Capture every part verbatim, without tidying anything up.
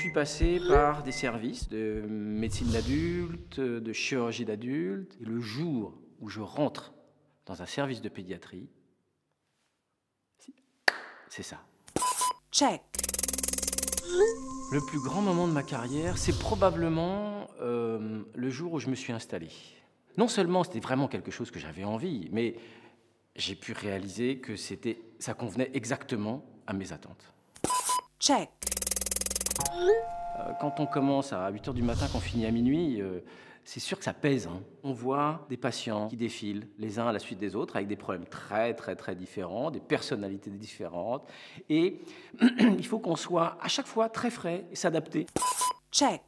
suis passé par des services de médecine d'adulte, de chirurgie d'adulte. Et le jour où je rentre dans un service de pédiatrie, c'est ça. Check. Le plus grand moment de ma carrière, c'est probablement euh, le jour où je me suis installé. Non seulement c'était vraiment quelque chose que j'avais envie, mais j'ai pu réaliser que c'était, ça convenait exactement à mes attentes. Check. Euh, quand on commence à huit heures du matin, qu'on finit à minuit, euh, c'est sûr que ça pèse. Hein. On voit des patients qui défilent les uns à la suite des autres avec des problèmes très très très différents, des personnalités différentes. Et il faut qu'on soit à chaque fois très frais et s'adapter. Check.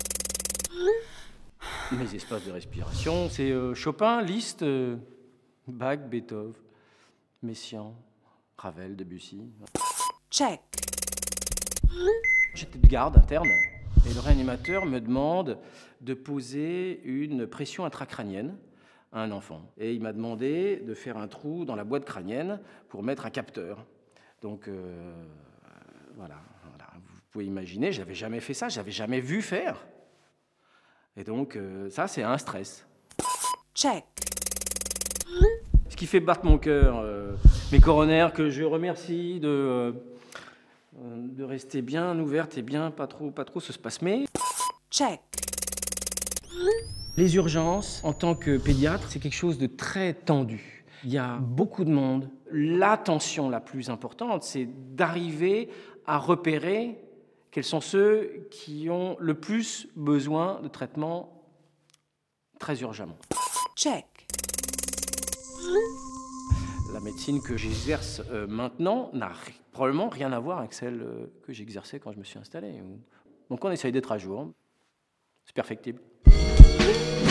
Mes espaces de respiration, c'est euh, Chopin, Liszt, euh, Bach, Beethoven, Messiaen, Ravel, Debussy. Check. J'étais de garde interne et le réanimateur me demande de poser une pression intracrânienne à un enfant. Et il m'a demandé de faire un trou dans la boîte crânienne pour mettre un capteur. Donc euh, voilà, voilà, vous pouvez imaginer, je n'avais jamais fait ça, je n'avais jamais vu faire. Et donc euh, ça, c'est un stress. Check. Ce qui fait battre mon cœur, euh, mes coronaires que je remercie de... Euh, de rester bien ouverte et bien, pas trop, pas trop se spasmer. Check. Les urgences, en tant que pédiatre, c'est quelque chose de très tendu. Il y a beaucoup de monde. La tension la plus importante, c'est d'arriver à repérer quels sont ceux qui ont le plus besoin de traitement très urgemment. Check. La médecine que j'exerce euh, maintenant n'a probablement rien à voir avec celle euh, que j'exerçais quand je me suis installé. Donc on essaye d'être à jour. C'est perfectible.